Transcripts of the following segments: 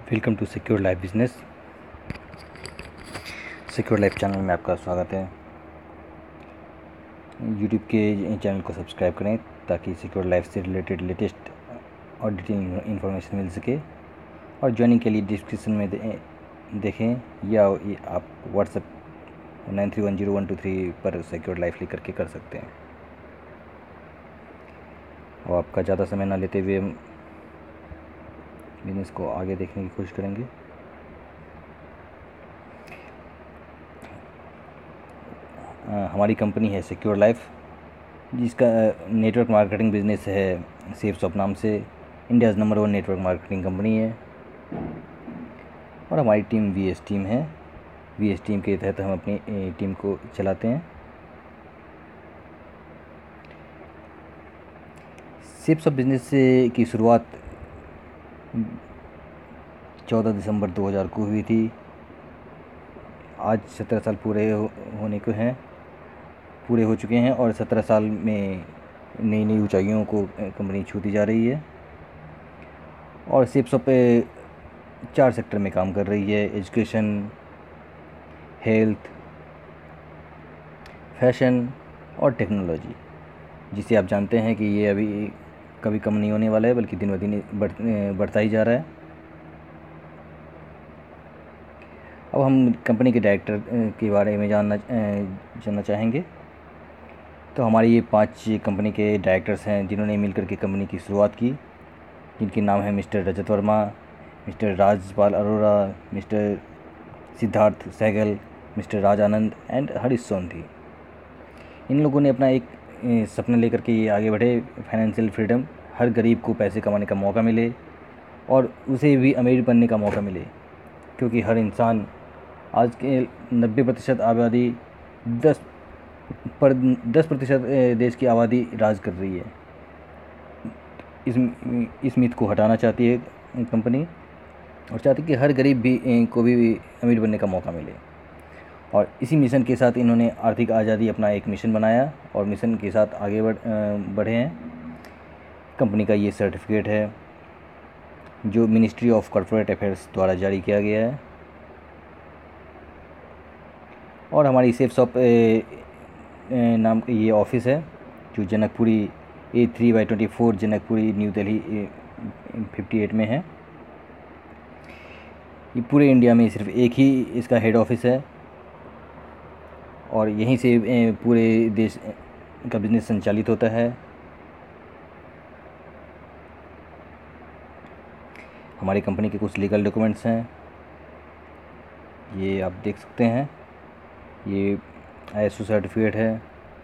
Welcome to secure life business. Secure life channel में आपका स्वागत है। यूट्यूब के चैनल को सब्सक्राइब करें ताकि सिक्योर लाइफ से रिलेटेड लेटेस्ट और डिटेल इन्फॉर्मेशन मिल सके। और ज्वाइनिंग के लिए डिस्क्रिप्शन में देखें या आप व्हाट्सएप 931012 पर सिक्योर लाइफ लिख करके कर सकते हैं। और आपका ज़्यादा समय ना लेते हुए हम बिजनेस को आगे देखने की कोशिश करेंगे। हमारी कंपनी है सिक्योर लाइफ, जिसका नेटवर्क मार्केटिंग बिजनेस है सेफसॉफ्ट नाम से। India's number 1 network marketing company है। और हमारी टीम वीएस टीम है। वीएस टीम के तहत हम अपनी टीम को चलाते हैं। सेफसॉफ्ट बिजनेस की शुरुआत 14 दिसंबर 2000 को हुई थी। आज 17 साल पूरे हो चुके हैं और 17 साल में नई नई ऊंचाइयों को कंपनी छूती जा रही है। और सेफसॉफ्ट पे 4 सेक्टर में काम कर रही है: एजुकेशन, हेल्थ, फैशन और टेक्नोलॉजी, जिसे आप जानते हैं कि ये अभी कभी कम नहीं होने वाला है, बल्कि दिन ब दिन बढ़ता ही जा रहा है। अब हम कंपनी के डायरेक्टर के बारे में जानना चाहेंगे। तो हमारी ये 5 कंपनी के डायरेक्टर्स हैं जिन्होंने मिलकर के कंपनी की शुरुआत की, जिनके नाम हैं mister Rajat Verma, mister Rajpal Arora, mister Siddharth Sehgal, mister Raj Anand and Harish Sondhi. इन लोगों ने अपना एक सपना लेकर के ये आगे बढ़े, फाइनेंशियल फ्रीडम, हर गरीब को पैसे कमाने का मौका मिले और उसे भी अमीर बनने का मौका मिले। क्योंकि हर इंसान, आज के 90% आबादी 10% देश की आबादी राज कर रही है। इस मिथ को हटाना चाहती है कंपनी और चाहती है कि हर गरीब को भी अमीर बनने का मौका मिले। और इसी मिशन के साथ इन्होंने आर्थिक आज़ादी अपना एक मिशन बनाया और मिशन के साथ आगे बढ़े हैं। कंपनी का ये सर्टिफिकेट है जो मिनिस्ट्री ऑफ कॉर्पोरेट अफेयर्स द्वारा जारी किया गया है। और हमारी सेफसॉफ्ट नाम का ये ऑफिस है जो जनकपुरी A3/24 जनकपुरी न्यू दिल्ली 58 में है। ये पूरे इंडिया में सिर्फ एक ही इसका हेड ऑफिस है और यहीं से पूरे देश का बिज़नेस संचालित होता है। हमारी कंपनी के कुछ लीगल डॉक्यूमेंट्स हैं, ये आप देख सकते हैं। ये ISO सर्टिफिकेट है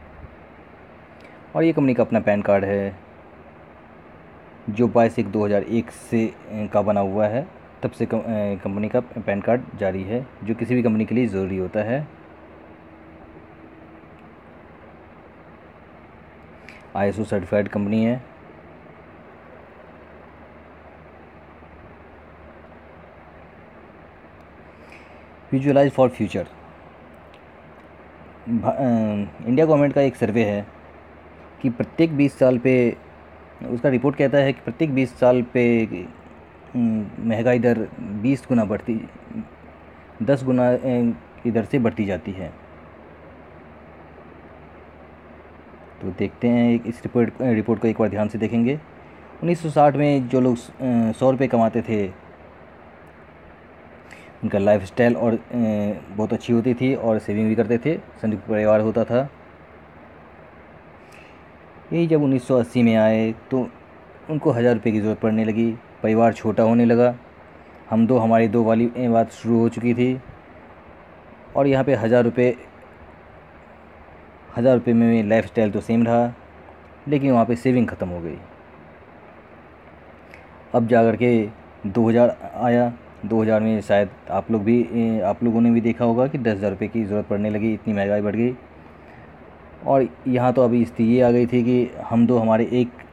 और ये कंपनी का अपना पैन कार्ड है जो 22/1/2001 से का बना हुआ है। तब से कंपनी का पैन कार्ड जारी है, जो किसी भी कंपनी के लिए ज़रूरी होता है। ISO सर्टिफाइड कंपनी है। Visualise for future, India government का एक सर्वे है कि प्रत्येक 20 साल पे, उसका रिपोर्ट कहता है कि प्रत्येक 20 साल पे महंगाई दर 10 गुना की दर से बढ़ती जाती है। तो देखते हैं इस रिपोर्ट को एक बार ध्यान से देखेंगे। 1960 में जो लोग 100 रुपये कमाते थे, उनका लाइफस्टाइल और बहुत अच्छी होती थी और सेविंग भी करते थे, संयुक्त परिवार होता था। यही जब 1980 में आए तो उनको 1000 रुपये की ज़रूरत पड़ने लगी, परिवार छोटा होने लगा, हमारी दो वाली बात शुरू हो चुकी थी। और यहाँ पे 1000 रुपये में लाइफस्टाइल तो सेम रहा, लेकिन वहाँ पे सेविंग ख़त्म हो गई। अब जा कर के 2000 आया। 2000 में शायद आप लोगों ने भी देखा होगा कि 10,000 रुपये की ज़रूरत पड़ने लगी, इतनी महंगाई बढ़ गई। और यहाँ तो अभी स्थिति ये आ गई थी कि हमारे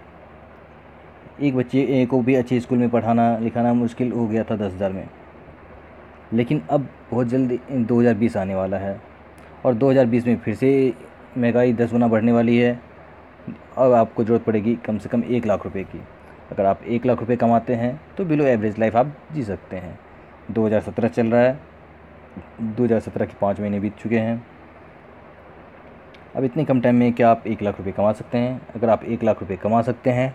एक बच्चे को भी अच्छे स्कूल में पढ़ाना लिखाना मुश्किल हो गया था 10,000 में। लेकिन अब बहुत जल्दी 2020 आने वाला है और 2020 में फिर से महंगाई 10 गुना बढ़ने वाली है। अब आपको ज़रूरत पड़ेगी कम से कम 1 लाख रुपए की। अगर आप 1 लाख रुपए कमाते हैं तो बिलो एवरेज लाइफ आप जी सकते हैं। 2017 चल रहा है, 2017 के 5 महीने बीत चुके हैं। अब इतने कम टाइम में क्या आप 1 लाख रुपए कमा सकते हैं? अगर आप 1 लाख रुपए कमा सकते हैं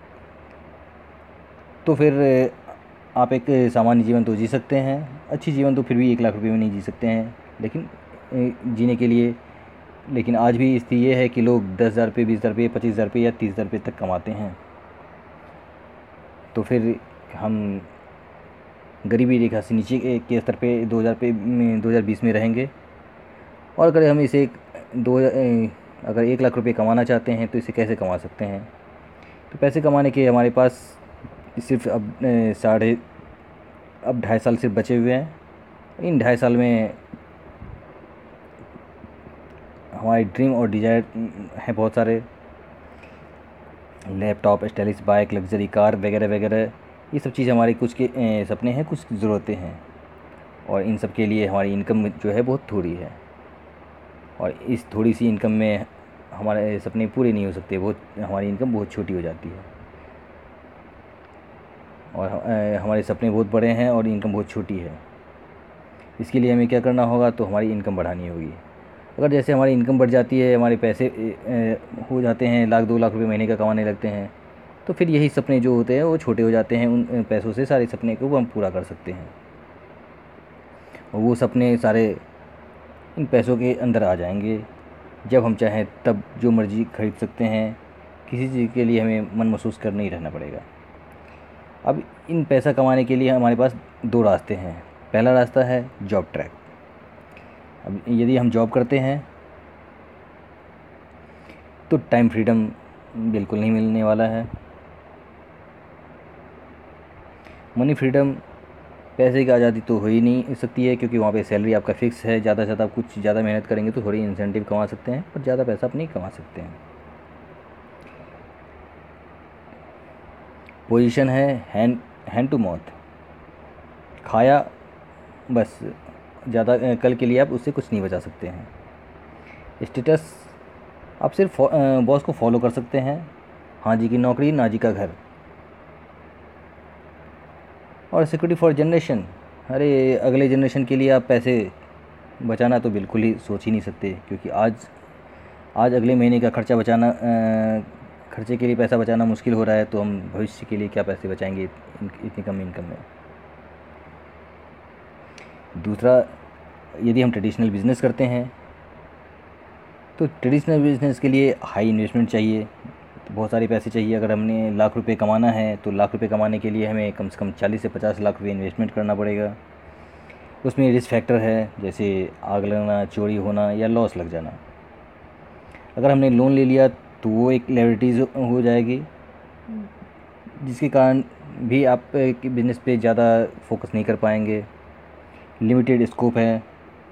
तो फिर आप एक सामान्य जीवन तो जी सकते हैं। अच्छी जीवन तो फिर भी 1 लाख रुपए में नहीं जी सकते हैं, लेकिन जीने के लिए, लेकिन आज भी स्थिति ये है कि लोग 10,000 रुपये, 20,000 रुपये, 25,000 रुपये या 30,000 रुपये तक कमाते हैं। तो फिर हम गरीबी रेखा से नीचे के स्तर पे 2020 में रहेंगे। और अगर हम इसे अगर 1 लाख रुपये कमाना चाहते हैं तो इसे कैसे कमा सकते हैं? तो पैसे कमाने के हमारे पास सिर्फ अब 2.5 साल सिर्फ बचे हुए हैं। इन 2.5 साल में हमारी ड्रीम और डिज़ायर हैं बहुत सारे, laptop, stylish bike, luxury car वगैरह वगैरह। ये सब चीज़ हमारे कुछ के सपने हैं, कुछ ज़रूरतें हैं, और इन सब के लिए हमारी इनकम जो है बहुत थोड़ी है, और इस थोड़ी सी इनकम में हमारे सपने पूरे नहीं हो सकते। हमारी इनकम बहुत छोटी हो जाती है, और हमारे सपने बहुत बड़े हैं और इनकम बहुत छोटी है। इसके लिए हमें क्या करना होगा? तो हमारी इनकम बढ़ानी होगी। अगर जैसे हमारी इनकम बढ़ जाती है, हमारे पैसे हो जाते हैं 1-2 लाख रुपए महीने का कमाने लगते हैं, तो फिर यही सपने जो होते हैं वो छोटे हो जाते हैं। उन पैसों से सारे सपने को हम पूरा कर सकते हैं, और वो सपने सारे इन पैसों के अंदर आ जाएंगे। जब हम चाहें तब जो मर्ज़ी खरीद सकते हैं, किसी चीज़ के लिए हमें मन महसूस कर नहीं रहना पड़ेगा। अब इन पैसा कमाने के लिए हमारे पास 2 रास्ते हैं। पहला रास्ता है जॉब ट्रैक। अब यदि हम जॉब करते हैं तो टाइम फ्रीडम बिल्कुल नहीं मिलने वाला है। मनी फ्रीडम, पैसे की आज़ादी तो हो ही नहीं सकती है, क्योंकि वहाँ पे सैलरी आपका फ़िक्स है। ज़्यादा से ज़्यादा आप कुछ ज़्यादा मेहनत करेंगे तो थोड़ी इंसेंटिव कमा सकते हैं, पर ज़्यादा पैसा आप नहीं कमा सकते हैं। पोजीशन है हैंड टू माउथ, खाया बस, ज़्यादा कल के लिए आप उससे कुछ नहीं बचा सकते हैं। स्टेटस, आप सिर्फ बॉस को फॉलो कर सकते हैं। हाँ जी की नौकरी, ना जी का घर। और सिक्योरिटी फॉर जनरेशन, अरे अगले जनरेशन के लिए आप पैसे बचाना तो बिल्कुल ही सोच ही नहीं सकते, क्योंकि आज अगले महीने का खर्चा बचाना, खर्चे के लिए पैसा बचाना मुश्किल हो रहा है, तो हम भविष्य के लिए क्या पैसे बचाएंगे इतनी कम इनकम में। दूसरा, यदि हम ट्रेडिशनल बिज़नेस करते हैं तो ट्रेडिशनल बिज़नेस के लिए हाई इन्वेस्टमेंट चाहिए, बहुत सारे पैसे चाहिए। अगर हमने लाख रुपए कमाना है तो लाख रुपए कमाने के लिए हमें कम से कम 40 से 50 लाख रुपए इन्वेस्टमेंट करना पड़ेगा। उसमें रिस्क फैक्टर है, जैसे आग लगना, चोरी होना या लॉस लग जाना। अगर हमने लोन ले लिया तो वो एक लायबिलिटीज़ हो जाएगी, जिसके कारण भी आप बिज़नेस पे ज़्यादा फोकस नहीं कर पाएंगे। लिमिटेड स्कोप है,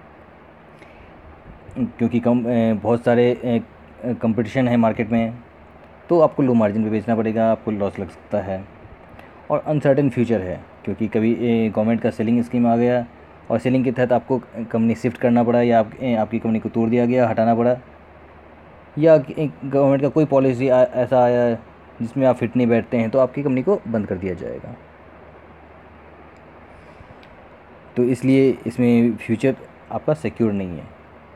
क्योंकि बहुत सारे कंपटीशन है मार्केट में, तो आपको लो मार्जिन पे बेचना पड़ेगा, आपको लॉस लग सकता है। और अनसर्टेन फ्यूचर है, क्योंकि कभी गवर्नमेंट का सेलिंग स्कीम आ गया और सेलिंग के तहत आपको कंपनी शिफ्ट करना पड़ा, या आपकी कंपनी को तोड़ दिया गया, हटाना पड़ा, या गवर्नमेंट का कोई पॉलिसी ऐसा आया जिसमें आप फिट नहीं बैठते हैं तो आपकी कंपनी को बंद कर दिया जाएगा। तो इसलिए इसमें फ्यूचर आपका सिक्योर नहीं है।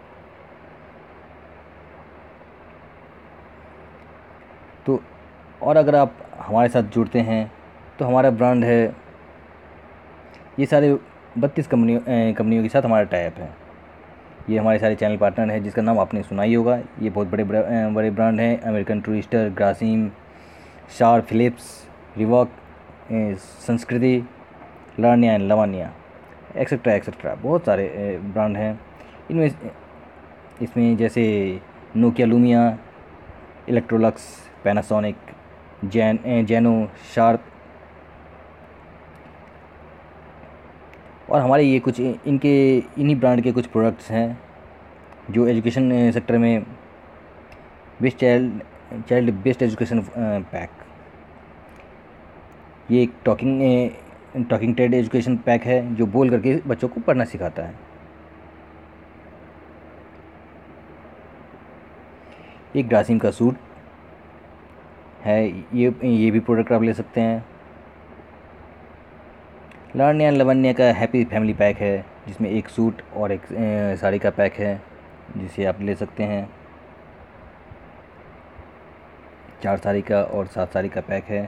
तो और अगर आप हमारे साथ जुड़ते हैं तो हमारा ब्रांड है, ये सारे 32 कंपनियों के साथ हमारा टाइप है। ये हमारे सारे चैनल पार्टनर हैं, जिसका नाम आपने सुना ही होगा। ये बहुत बड़े ब्रांड हैं, American Tourister, Grasim, Sharp, Philips, Reebok, Sanskriti, लार्निया एंड लवानिया, एक्सेट्रा एक्सेट्रा, बहुत सारे ब्रांड हैं। इसमें जैसे नोकिया लूमिया, इलेक्ट्रोलक्स, पैनासोनिक, जेनो, शार्प, और हमारे ये कुछ इन्हीं ब्रांड के कुछ प्रोडक्ट्स हैं जो एजुकेशन सेक्टर में best child best education pack, ये एक टॉकिंग टेड एजुकेशन पैक है जो बोल करके बच्चों को पढ़ना सिखाता है। एक ग्रासिम का सूट, है, ये भी प्रोडक्ट आप ले सकते हैं। लावण्या लवण्य का हैप्पी फैमिली पैक है, जिसमें एक सूट और एक साड़ी का पैक है, जिसे आप ले सकते हैं। 4 साड़ी का और 7 साड़ी का पैक है।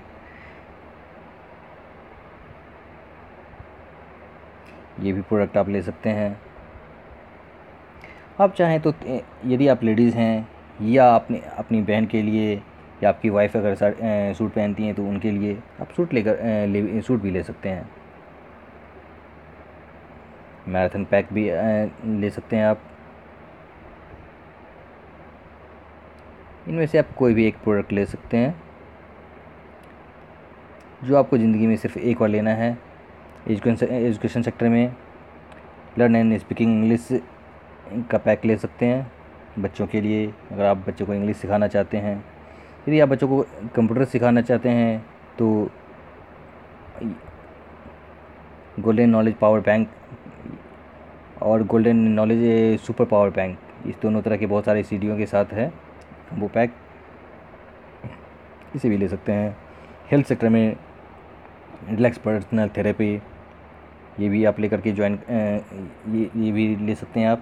ये भी प्रोडक्ट आप ले सकते हैं। आप चाहें तो यदि आप लेडीज़ हैं या अपनी अपनी बहन के लिए या आपकी वाइफ अगर सूट पहनती हैं तो उनके लिए आप सूट भी ले सकते हैं। मैराथन पैक भी ले सकते हैं आप। इनमें से आप कोई भी एक प्रोडक्ट ले सकते हैं जो आपको ज़िंदगी में सिर्फ एक बार लेना है। एजुकेशन सेक्टर में लर्न एंड स्पीकिंग इंग्लिश का पैक ले सकते हैं बच्चों के लिए, अगर आप बच्चों को इंग्लिश सिखाना चाहते हैं। यदि आप बच्चों को कंप्यूटर सिखाना चाहते हैं तो गोल्डन नॉलेज पावर बैंक और golden knowledge super power bank, इस दोनों तरह के बहुत सारे सीडीओ के साथ है वो पैक, इसे भी ले सकते हैं। हेल्थ सेक्टर में रिलैक्स पर्सनल थेरेपी, ये भी आप लेकर के ये भी ले सकते हैं आप।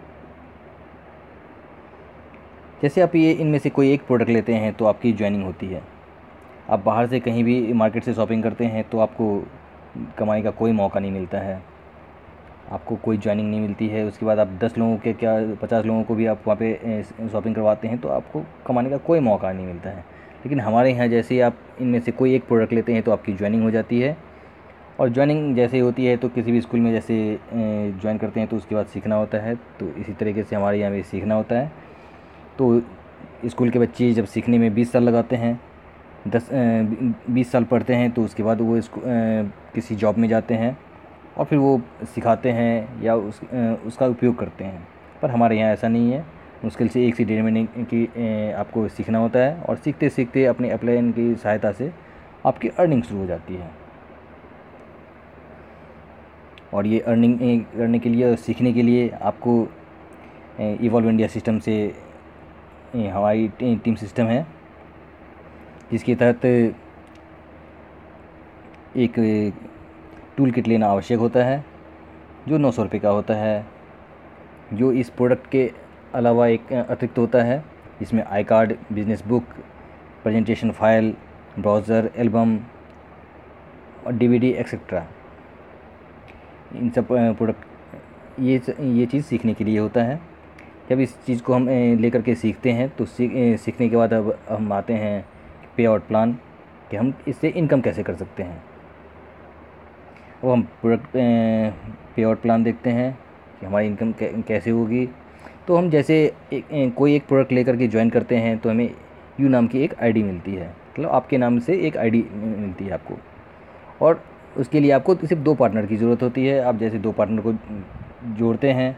जैसे आप ये इनमें से कोई एक प्रोडक्ट लेते हैं तो आपकी ज्वाइनिंग होती है। आप बाहर से कहीं भी मार्केट से शॉपिंग करते हैं तो आपको कमाई का कोई मौका नहीं मिलता है, आपको कोई ज्वाइनिंग नहीं मिलती है। उसके बाद आप 10 लोगों के क्या 50 लोगों को भी आप वहाँ पे शॉपिंग करवाते हैं तो आपको कमाने का कोई मौका नहीं मिलता है। लेकिन हमारे यहाँ जैसे ही आप इनमें से कोई एक प्रोडक्ट लेते हैं तो आपकी ज्वाइनिंग हो जाती है। और ज्वाइनिंग जैसे ही होती है तो किसी भी स्कूल में जैसे ज्वाइन करते हैं तो उसके बाद सीखना होता है, तो इसी तरीके से हमारे यहाँ भी सीखना होता है। तो स्कूल के बच्चे जब सीखने में 20 साल लगाते हैं, 20 साल पढ़ते हैं, तो उसके बाद वो किसी जॉब में जाते हैं और फिर वो सिखाते हैं या उसका उपयोग करते हैं। पर हमारे यहाँ ऐसा नहीं है, मुश्किल से 1 से 1.5 महीने की आपको सीखना होता है और सीखते सीखते अपने अप्लायन की सहायता से आपकी अर्निंग शुरू हो जाती है। और ये अर्निंग करने के लिए और सीखने के लिए आपको इवॉल्व इंडिया सिस्टम से हमारी टीम सिस्टम है, जिसके तहत एक टूल किट लेना आवश्यक होता है जो 900 रुपये का होता है, जो इस प्रोडक्ट के अलावा एक अतिरिक्त होता है। इसमें I card, business book, presentation file, browser, album और डीवीडी एक्सेट्रा, इन सब प्रोडक्ट ये चीज़ सीखने के लिए होता है। जब इस चीज़ को हम लेकर के सीखते हैं तो सीखने के बाद अब हम आते हैं पे आउट प्लान कि हम इससे इनकम कैसे कर सकते हैं। वो हम प्रोडक्ट पे आउट प्लान देखते हैं कि हमारी इनकम कैसे होगी। तो हम जैसे कोई एक प्रोडक्ट लेकर के ज्वाइन करते हैं तो हमें यू नाम की एक आईडी मिलती है, मतलब आपके नाम से एक आईडी मिलती है आपको, और उसके लिए आपको सिर्फ 2 पार्टनर की ज़रूरत होती है। आप जैसे 2 पार्टनर को जोड़ते हैं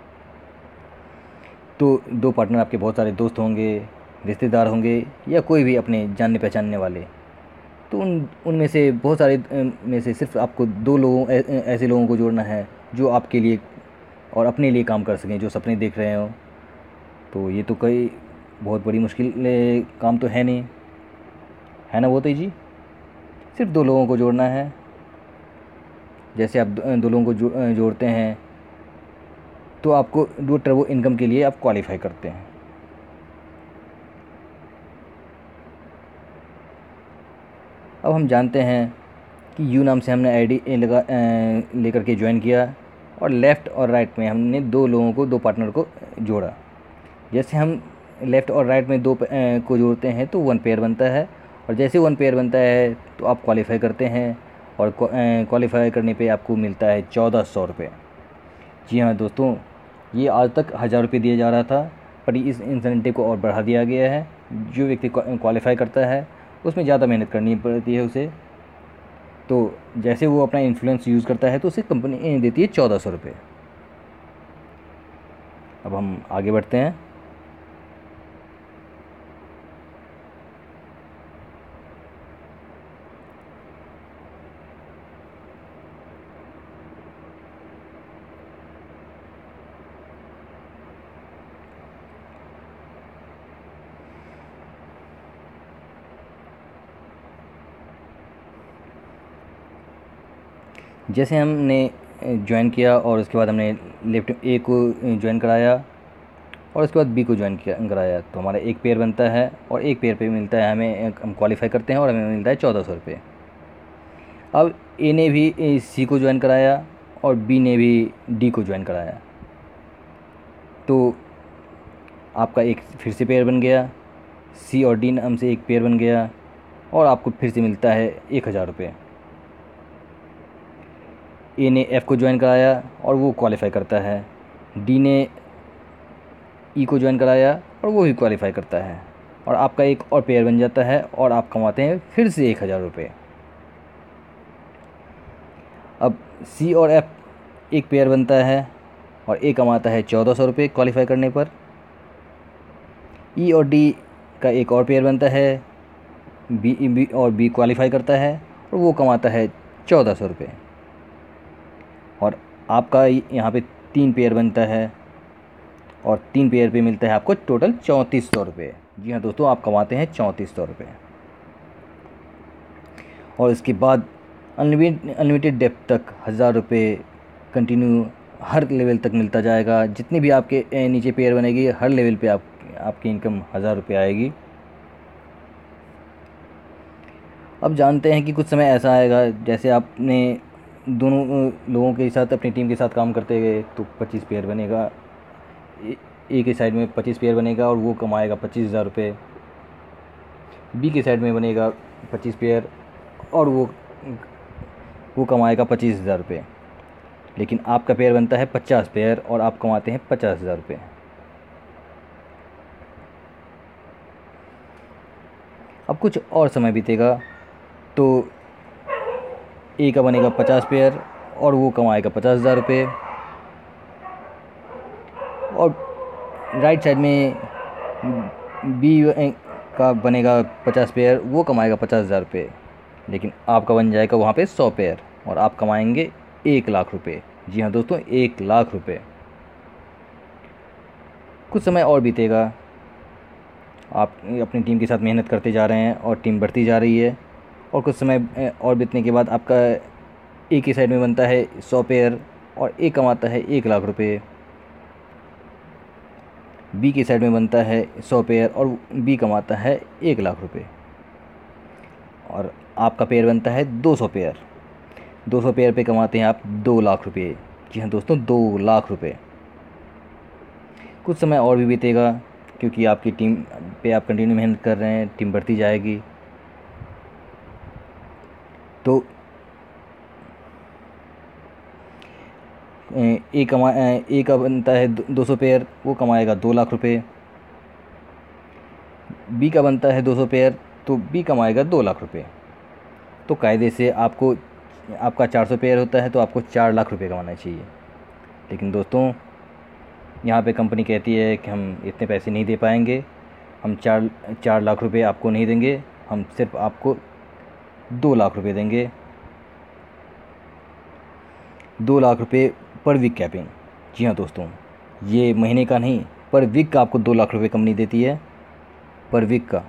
तो 2 पार्टनर आपके बहुत सारे दोस्त होंगे, रिश्तेदार होंगे या कोई भी अपने जानने पहचानने वाले। तो उनमें से बहुत सारे में से सिर्फ आपको 2 लोगों ऐसे लोगों को जोड़ना है जो आपके लिए और अपने लिए काम कर सकें, जो सपने देख रहे हो। तो ये तो कोई बहुत बड़ी मुश्किल काम तो है नहीं, है ना वो तो जी। सिर्फ 2 लोगों को जोड़ना है। जैसे आप 2 लोगों को जोड़ते हैं तो आपको 2 टर्बो इनकम के लिए आप क्वालिफाई करते हैं। अब हम जानते हैं कि यू नाम से हमने आईडी लेकर के ज्वाइन किया और लेफ़्ट और राइट में हमने 2 लोगों को 2 पार्टनर को जोड़ा। जैसे हम लेफ़्ट और राइट में 2 को जोड़ते हैं तो 1 पेयर बनता है, और जैसे 1 पेयर बनता है तो आप क्वालिफाई करते हैं, और क्वालिफाई करने पे आपको मिलता है 1400 रुपये। जी हाँ दोस्तों, ये आज तक 1000 रुपये दिया जा रहा था, पर इस इंसेंटिव को और बढ़ा दिया गया है। जो व्यक्ति क्वालिफाई करता है उसमें ज़्यादा मेहनत करनी पड़ती है उसे, तो जैसे वो अपना इन्फ्लुएंस यूज़ करता है तो उसे कंपनी देती है 1400 रुपये। अब हम आगे बढ़ते हैं। जैसे हमने ज्वाइन किया और उसके बाद हमने लेफ्ट ए को ज्वाइन कराया और उसके बाद बी को ज्वाइन किया कराया, तो हमारा एक पेयर बनता है और एक पेयर पे मिलता है हमें, हम क्वालिफाई करते हैं और हमें मिलता है 1400 रुपये। अब ए ने भी सी को ज्वाइन कराया और बी ने भी डी को ज्वाइन कराया, तो आपका एक फिर से पेयर बन गया, सी और डी नाम से एक पेयर बन गया और आपको फिर से मिलता है 1000 रुपये। ए ने एफ़ को ज्वाइन कराया और वो क्वालिफाई करता है, डी ने ई को ज्वाइन कराया और वो भी क्वालिफाई करता है, और आपका एक और पेयर बन जाता है और आप कमाते हैं फिर से 1000 रुपये। अब सी और एफ़ एक पेयर बनता है और ए कमाता है 1400 रुपये क्वालिफाई करने पर। ई और डी का एक और पेयर बनता है, बी और बी क्वालिफाई करता है और वो कमाता है 1400 रुपये। और आपका यहाँ पे 3 पेयर बनता है और 3 पेयर पे मिलता है आपको टोटल 3400 रुपये। जी हाँ दोस्तों, आप कमाते हैं 3400 रुपये। और इसके बाद अनलिमिटेड डेप्थ तक 1000 रुपये कंटिन्यू हर लेवल तक मिलता जाएगा। जितनी भी आपके नीचे पेयर बनेगी हर लेवल पे आपकी इनकम 1000 रुपये आएगी। अब जानते हैं कि कुछ समय ऐसा आएगा, जैसे आपने दोनों लोगों के साथ अपनी टीम के साथ काम करते गए तो 25 पेयर बनेगा, ए के साइड में 25 पेयर बनेगा और वो कमाएगा 25,000 रुपये। बी के साइड में बनेगा 25 पेयर और वो कमाएगा 25,000 रुपये। लेकिन आपका पेयर बनता है 50 पेयर और आप कमाते हैं 50,000 रुपये। अब कुछ और समय बीतेगा तो ए का बनेगा 50 पेयर और वो कमाएगा 50,000 रुपये, और राइट साइड में बी का बनेगा 50 पेयर, वो कमाएगा 50,000 रुपये। लेकिन आपका बन जाएगा वहाँ पे 100 पेयर और आप कमाएंगे 1 लाख रुपये। जी हाँ दोस्तों, 1 लाख रुपये। कुछ समय और बीतेगा, आप अपनी टीम के साथ मेहनत करते जा रहे हैं और टीम बढ़ती जा रही है, और कुछ समय और बीतने के बाद आपका ए की साइड में बनता है 100 पेयर और ए कमाता है 1 लाख रुपये। बी की साइड में बनता है 100 पेयर और बी कमाता है 1 लाख रुपये, और आपका पेयर बनता है 200 पेयर। 200 पेयर पे कमाते हैं आप 2 लाख रुपये। जी हाँ दोस्तों, 2 लाख रुपये। कुछ समय और भी बीतेगा क्योंकि आपकी टीम पे आप कंटिन्यू मेहनत कर रहे हैं, टीम बढ़ती जाएगी। तो ए का बनता है 200 पेयर, वो कमाएगा 2 लाख रुपये। बी का बनता है 200 पेयर तो बी कमाएगा 2 लाख रुपये। तो कायदे से आपका 400 पेयर होता है तो आपको 4 लाख रुपये कमाना चाहिए। लेकिन दोस्तों, यहाँ पे कंपनी कहती है कि हम इतने पैसे नहीं दे पाएंगे, हम 4 लाख रुपये आपको नहीं देंगे, हम सिर्फ आपको 2 लाख रुपये देंगे। 2 लाख रुपये पर वीक कैपिंग। जी हाँ दोस्तों, ये महीने का नहीं, पर वीक का आपको 2 लाख रुपये कंपनी देती है, पर वीक का।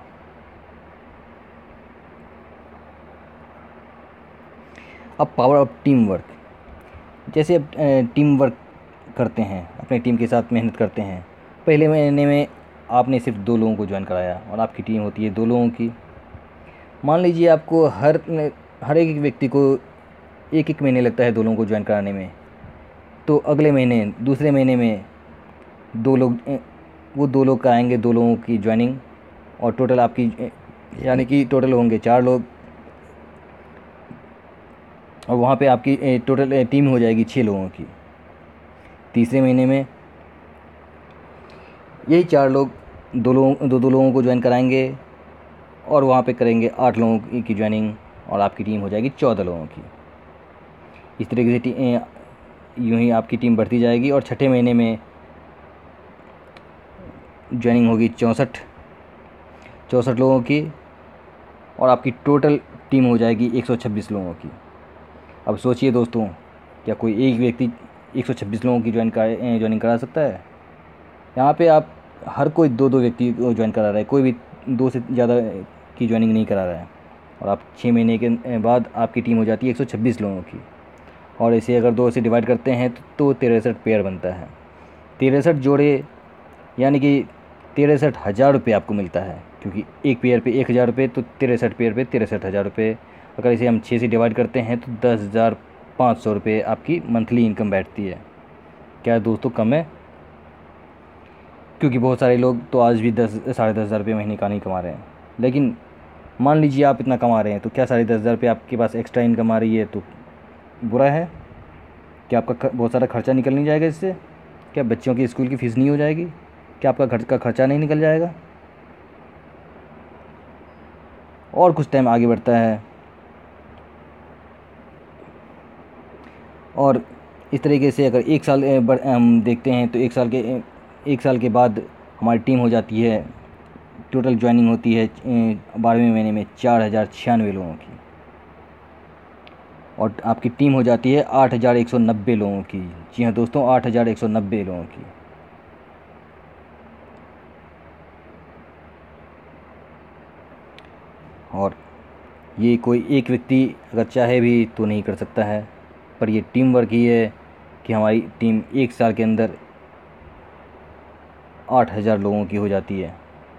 अब पावर ऑफ टीम वर्क। जैसे अब टीम वर्क करते हैं, अपने टीम के साथ मेहनत करते हैं। पहले महीने में आपने सिर्फ 2 लोगों को ज्वाइन कराया और आपकी टीम होती है 2 लोगों की। मान लीजिए आपको हर एक व्यक्ति को 1-1 महीने लगता है 2 लोगों को ज्वाइन कराने में, तो अगले महीने दूसरे महीने में 2 लोग कराएंगे 2 लोगों की ज्वाइनिंग, और टोटल आपकी यानी कि टोटल होंगे 4 लोग, और वहाँ पे आपकी टोटल टीम हो जाएगी 6 लोगों की। तीसरे महीने में यही 4 लोग 2 लोगों को ज्वाइन कराएंगे और वहाँ पे करेंगे 8 लोगों की ज्वाइनिंग, और आपकी टीम हो जाएगी 14 लोगों की। इस तरीके से यूँ ही आपकी टीम बढ़ती जाएगी, और छठे महीने में ज्वाइनिंग होगी 64 लोगों की, और आपकी टोटल टीम हो जाएगी 126 लोगों की। अब सोचिए दोस्तों, क्या कोई एक व्यक्ति 126 लोगों की ज्वाइनिंग करा सकता है? यहाँ पे आप हर कोई 2-2 व्यक्ति को ज्वाइन करा रहा है, कोई भी 2 से ज़्यादा की ज्वाइनिंग नहीं करा रहा है, और आप 6 महीने के बाद आपकी टीम हो जाती है 126 लोगों की। और इसे अगर 2 से डिवाइड करते हैं तो 63 पेयर बनता है। 63 जोड़े यानी कि 63,000 रुपये आपको मिलता है, क्योंकि एक पेयर पे 1,000 रुपये, तो 63 पेयर पे 63,000 रुपये। अगर इसे हम 6 से डिवाइड करते हैं तो 10,500 रुपये आपकी मंथली इनकम बैठती है। क्या दोस्तों कम है? क्योंकि बहुत सारे लोग तो आज भी 10-10,500 रुपये महीने का नहीं कमा रहे हैं। लेकिन मान लीजिए आप इतना कमा रहे हैं, तो क्या 10,500 रुपये आपके पास एक्स्ट्रा इनकम आ रही है तो बुरा है? क्या आपका बहुत सारा खर्चा निकल नहीं जाएगा इससे? क्या बच्चों की स्कूल की फ़ीस नहीं हो जाएगी? क्या आपका घर का खर्चा नहीं निकल जाएगा? और कुछ टाइम आगे बढ़ता है और इस तरीके से अगर एक साल हम देखते हैं तो एक साल के बाद हमारी टीम हो जाती है, टोटल ज्वाइनिंग होती है 12वें महीने में 4,096 लोगों की, और आपकी टीम हो जाती है 8,190 लोगों की। जी हाँ दोस्तों, 8,190 लोगों की। और ये कोई एक व्यक्ति अगर चाहे भी तो नहीं कर सकता है, पर ये टीम वर्क ही है कि हमारी टीम एक साल के अंदर 8,000 लोगों की हो जाती है।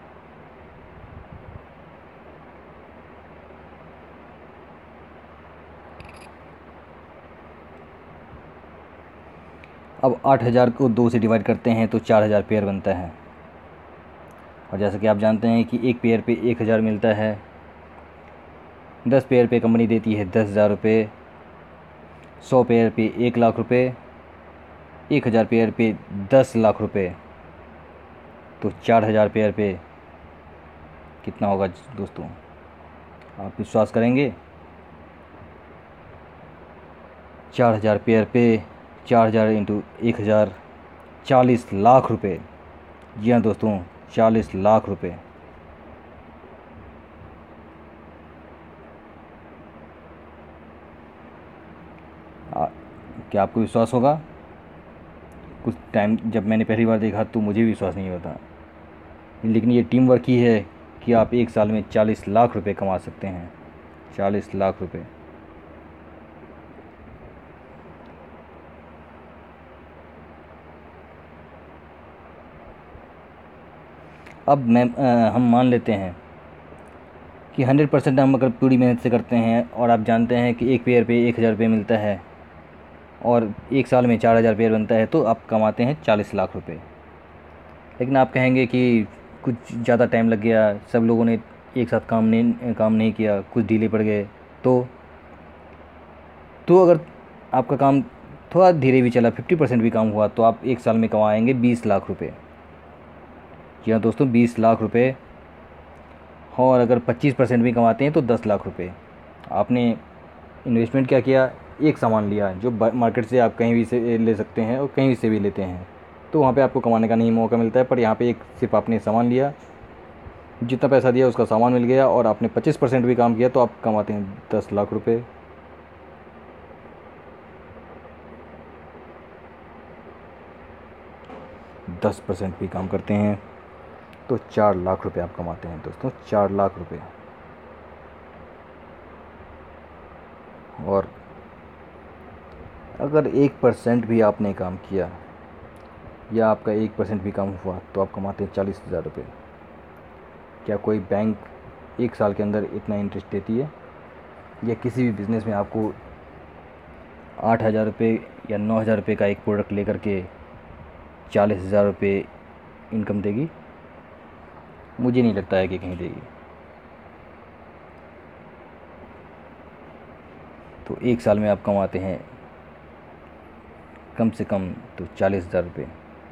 अब 8,000 को 2 से डिवाइड करते हैं तो 4,000 पेयर बनता है। और जैसा कि आप जानते हैं कि एक पेयर पे 1,000 मिलता है, 10 पेयर पे कंपनी देती है 10,000 रुपये, 100 पेयर पे 1,00,000 रुपये, 1,000 पेयर पे 10,00,000 रुपये, तो 4,000 पेयर पे कितना होगा दोस्तों? आप विश्वास करेंगे? 4,000 पेयर पे 4,000 इंटू 1,000, 40,00,000 रुपये। जी हाँ दोस्तों, 40,00,000 रुपये। क्या आपको विश्वास होगा? कुछ टाइम जब मैंने पहली बार देखा तो मुझे विश्वास नहीं होता, लेकिन ये टीम वर्क ही है कि आप एक साल में 40,00,000 रुपये कमा सकते हैं। 40,00,000 रुपये। अब हम मान लेते हैं कि 100% हम अगर पूरी मेहनत से करते हैं और आप जानते हैं कि एक पेयर पे 1,000 रुपये मिलता है और एक साल में 4,000 पेयर बनता है, तो आप कमाते हैं 40,00,000 रुपये। लेकिन आप कहेंगे कि कुछ ज़्यादा टाइम लग गया, सब लोगों ने एक साथ काम नहीं किया, कुछ ढीले पड़ गए, तो अगर आपका काम थोड़ा धीरे भी चला, 50% भी काम हुआ, तो आप एक साल में कमाएंगे 20,00,000 रुपये। जी हाँ दोस्तों, 20,00,000 रुपये। और अगर 25% भी कमाते हैं तो 10,00,000 रुपये। आपने इन्वेस्टमेंट क्या किया? एक सामान लिया जो मार्केट से आप कहीं भी से ले सकते हैं और कहीं से भी लेते हैं, तो वहाँ पे आपको कमाने का नहीं मौका मिलता है। पर यहाँ पे एक सिर्फ आपने सामान लिया, जितना पैसा दिया उसका सामान मिल गया, और आपने 25% भी काम किया तो आप कमाते हैं 10,00,000 रुपये। दस % भी काम करते हैं तो 4,00,000 रुपये आप कमाते हैं दोस्तों, 4,00,000 रुपये। और अगर 1% भी आपने काम किया या आपका 1% भी काम हुआ तो आप कमाते हैं 40,000 रुपये। क्या कोई बैंक एक साल के अंदर इतना इंटरेस्ट देती है? या किसी भी बिज़नेस में आपको 8,000 रुपये या 9,000 रुपये का एक प्रोडक्ट लेकर के 40,000 रुपये इनकम देगी? मुझे नहीं लगता है कि कहीं देगी। तो एक साल में आप कमाते हैं कम से कम तो 40,000 रुपये।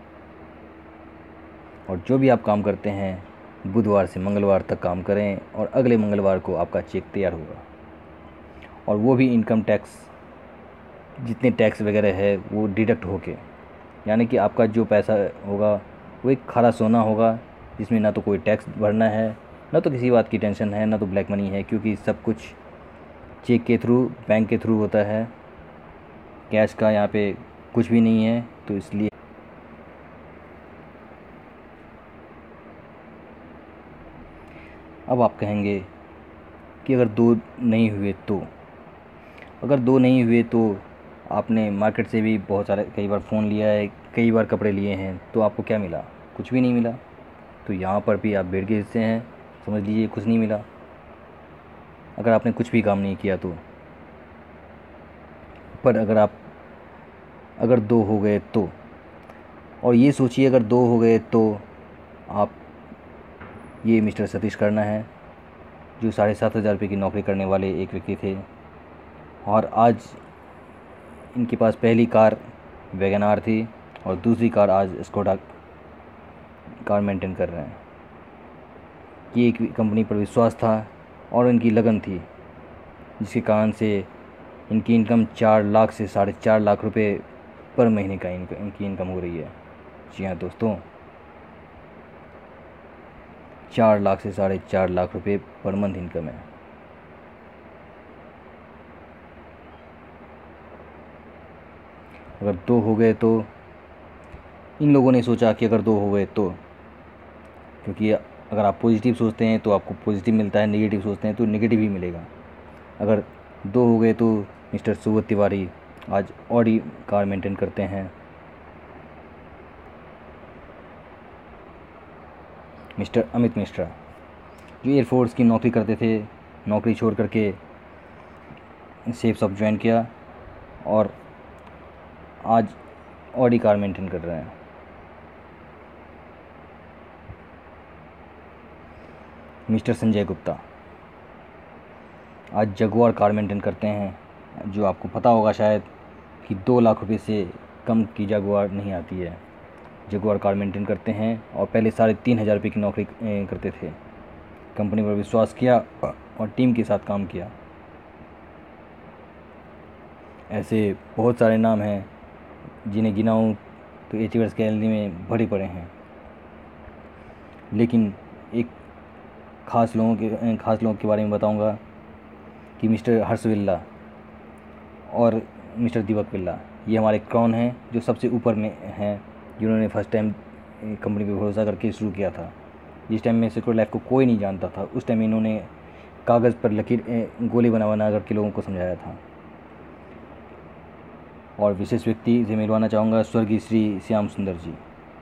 और जो भी आप काम करते हैं बुधवार से मंगलवार तक काम करें, और अगले मंगलवार को आपका चेक तैयार होगा, और वो भी इनकम टैक्स जितने टैक्स वगैरह है वो डिडक्ट होके, यानी कि आपका जो पैसा होगा वो एक खारा सोना होगा, जिसमें ना तो कोई टैक्स भरना है, ना तो किसी बात की टेंशन है, ना तो ब्लैक मनी है, क्योंकि सब कुछ चेक के थ्रू, बैंक के थ्रू होता है। कैश का यहाँ पे कुछ भी नहीं है, तो इसलिए अब आप कहेंगे कि अगर 2 नहीं हुए तो, अगर 2 नहीं हुए तो आपने मार्केट से भी बहुत सारे कई बार फ़ोन लिया है, कई बार कपड़े लिए हैं, तो आपको क्या मिला? कुछ भी नहीं मिला। तो यहाँ पर भी आप भीड़ के हिस्से हैं, समझ लीजिए कुछ नहीं मिला, अगर आपने कुछ भी काम नहीं किया तो। पर अगर दो हो गए तो, और ये सोचिए अगर दो हो गए तो आप, ये मिस्टर सतीश कर्णा है, जो 7,500 रुपये की नौकरी करने वाले एक व्यक्ति थे, और आज इनके पास पहली कार वैगन आर थी और दूसरी कार आज स्कोडा कार मेंटेन कर रहे हैं। ये एक कंपनी पर विश्वास था और इनकी लगन थी, जिसके कारण से इनकी इनकम 4 लाख से 4.5 लाख रुपए पर महीने का इनकी इनकम हो रही है। जी हाँ दोस्तों, 4 लाख से 4.5 लाख रुपए पर मंथ इनकम है। अगर दो हो गए तो, इन लोगों ने सोचा कि अगर दो हो गए तो, क्योंकि अगर आप पॉजिटिव सोचते हैं तो आपको पॉजिटिव मिलता है, नेगेटिव सोचते हैं तो नेगेटिव ही मिलेगा। अगर दो हो गए तो मिस्टर सुब्रत तिवारी आज ऑडी कार मेंटेन करते हैं। मिस्टर अमित मिश्रा, जो एयरफोर्स की नौकरी करते थे, नौकरी छोड़ करके सेफ शॉप ज्वाइन किया और आज ऑडी कार मेंटेन कर रहे हैं। मिस्टर संजय गुप्ता आज जगुआर कार मेंटेन करते हैं, जो आपको पता होगा शायद कि 2 लाख रुपए से कम की जगुआर नहीं आती है। जगुआर कार मेंटेन करते हैं और पहले 3,500 रुपये की नौकरी करते थे। कंपनी पर विश्वास किया और टीम के साथ काम किया। ऐसे बहुत सारे नाम हैं, जिन्हें गिनाऊँ तो एचीवर्स गैलरी में भरे पड़े हैं, लेकिन एक ख़ास लोगों के बारे में बताऊंगा कि मिस्टर हर्ष बिल्ला और मिस्टर दीपक बिल्ला, ये हमारे क्राउन हैं, जो सबसे ऊपर में हैं, जिन्होंने फर्स्ट टाइम कंपनी पे भरोसा करके शुरू किया था। जिस टाइम में सिक्योर लाइफ को कोई नहीं जानता था, उस टाइम इन्होंने कागज़ पर गोली बना करके लोगों को समझाया था। और विशेष व्यक्ति से मिलवाना चाहूँगा स्वर्गीय श्री श्याम सुंदर जी।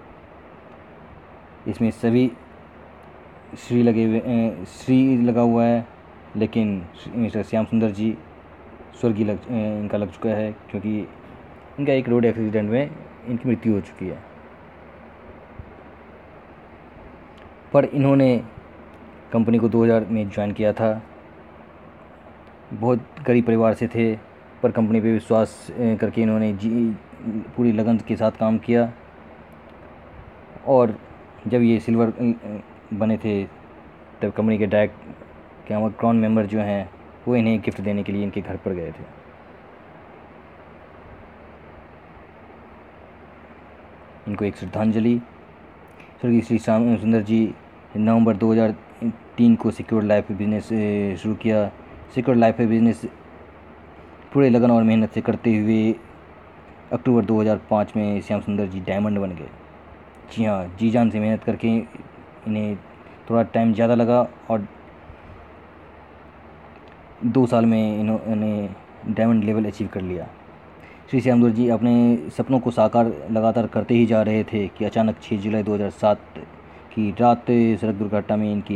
इसमें सभी श्री लगा हुआ है, लेकिन मिस्टर श्याम सुंदर जी स्वर्गीय इनका लग चुका है, क्योंकि इनका एक रोड एक्सीडेंट में इनकी मृत्यु हो चुकी है। पर इन्होंने कंपनी को 2000 में ज्वाइन किया था। बहुत गरीब परिवार से थे, पर कंपनी पे विश्वास करके इन्होंने पूरी लगन के साथ काम किया, और जब ये सिल्वर बने थे तब कंपनी के क्राउन मेंबर जो हैं वो इन्हें गिफ्ट देने के लिए इनके घर पर गए थे। इनको एक श्रद्धांजलि। स्वर्गीय श्री श्याम सुंदर जी नवंबर 2003 को सिक्योर लाइफ बिजनेस शुरू किया। सिक्योर लाइफ बिजनेस पूरे लगन और मेहनत से करते हुए अक्टूबर 2005 में श्याम सुंदर जी डायमंड बन गए। जी हाँ, जी जान से मेहनत करके इन्हें थोड़ा टाइम ज़्यादा लगा और 2 साल में इन्होंने डायमंड लेवल अचीव कर लिया। श्री श्याम सुंदर जी अपने सपनों को साकार लगातार करते ही जा रहे थे कि अचानक 6 जुलाई 2007 की रात सड़क दुर्घटना में इनकी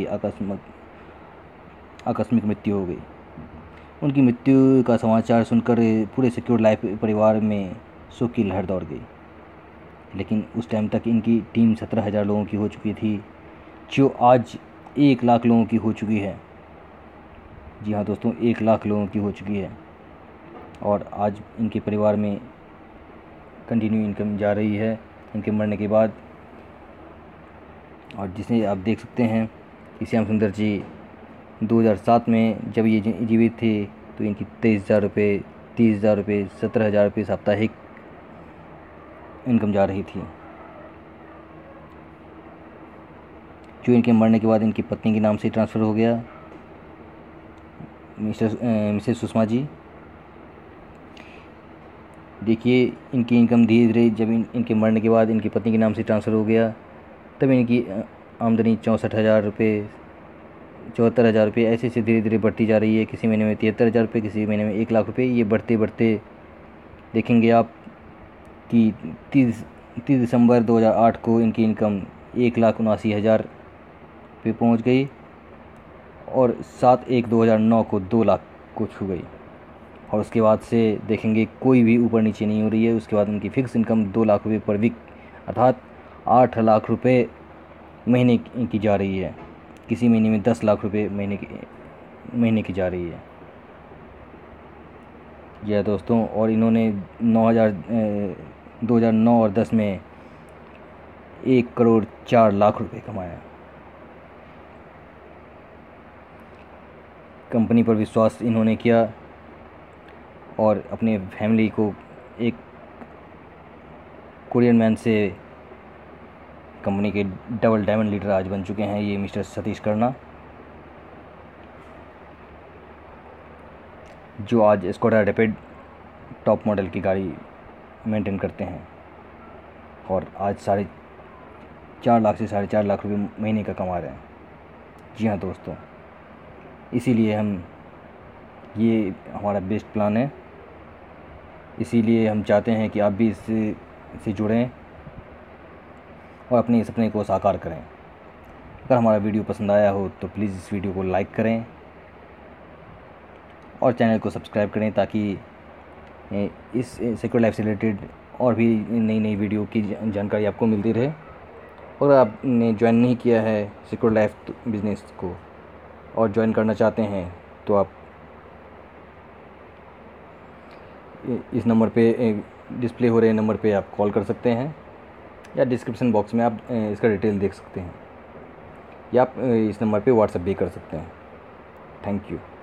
आकस्मिक मृत्यु हो गई। उनकी मृत्यु का समाचार सुनकर पूरे सिक्योर लाइफ परिवार में शोक की लहर दौड़ गई। लेकिन उस टाइम तक इनकी टीम 17,000 लोगों की हो चुकी थी, जो आज 1 लाख लोगों की हो चुकी है। जी हाँ दोस्तों, 1 लाख लोगों की हो चुकी है, और आज इनके परिवार में कंटिन्यू इनकम जा रही है इनके मरने के बाद। और जिसे आप देख सकते हैं कि श्याम सुंदर जी 2007 में जब ये जीवित थे तो इनकी 23,000 रुपये, 30,000 रुपये, 17,000 रुपये साप्ताहिक इनकम जा रही थी, जो इनके मरने के बाद इनकी पत्नी के नाम से ट्रांसफ़र हो गया, मिसेस सुषमा जी। देखिए इनकी इनकम धीरे धीरे जब इनके मरने के बाद इनकी पत्नी के नाम से ट्रांसफ़र हो गया, तब इनकी आमदनी 64,000 रुपये, 74,000 रुपये ऐसे धीरे धीरे बढ़ती जा रही है। किसी महीने में 73,000 रुपये, किसी महीने में 1 लाख रुपये। ये बढ़ते बढ़ते देखेंगे आप कि 30 दिसंबर 2008 को इनकी इनकम 1,79,000 पे पहुंच गई और 7/1/2009 को 2 लाख को छू गई। और उसके बाद से देखेंगे कोई भी ऊपर नीचे नहीं हो रही है। उसके बाद उनकी फ़िक्स इनकम 2 लाख रुपये पर वीक अर्थात 8 लाख रुपये महीने की जा रही है। किसी महीने में 10 लाख रुपये महीने की जा रही है। यह दोस्तों, और इन्होंने 2009 और 10 में 1,04,00,000 रुपये कमाया। कंपनी पर विश्वास इन्होंने किया और अपने फैमिली को एक कोरियन मैन से कंपनी के डबल डायमंड लीडर आज बन चुके हैं ये मिस्टर सतीश कर्णा, जो आज स्कोडा रैपिड टॉप मॉडल की गाड़ी मेंटेन करते हैं और आज 4.5 लाख से 4.5 लाख रुपये महीने का कमा रहे हैं। जी हाँ दोस्तों, इसीलिए ये हमारा बेस्ट प्लान है। इसीलिए हम चाहते हैं कि आप भी इससे जुड़ें और अपने सपने को साकार करें। अगर हमारा वीडियो पसंद आया हो तो प्लीज़ इस वीडियो को लाइक करें और चैनल को सब्सक्राइब करें ताकि इस सिक्योर लाइफ से रिलेटेड और भी नई वीडियो की जानकारी आपको मिलती रहे। और आपने ज्वाइन नहीं किया है सिक्योर लाइफ बिज़नेस को और ज्वाइन करना चाहते हैं तो आप इस नंबर पे डिस्प्ले हो रहे नंबर पे आप कॉल कर सकते हैं या डिस्क्रिप्शन बॉक्स में आप इसका डिटेल देख सकते हैं या आप इस नंबर पे व्हाट्सएप भी कर सकते हैं। Thank you.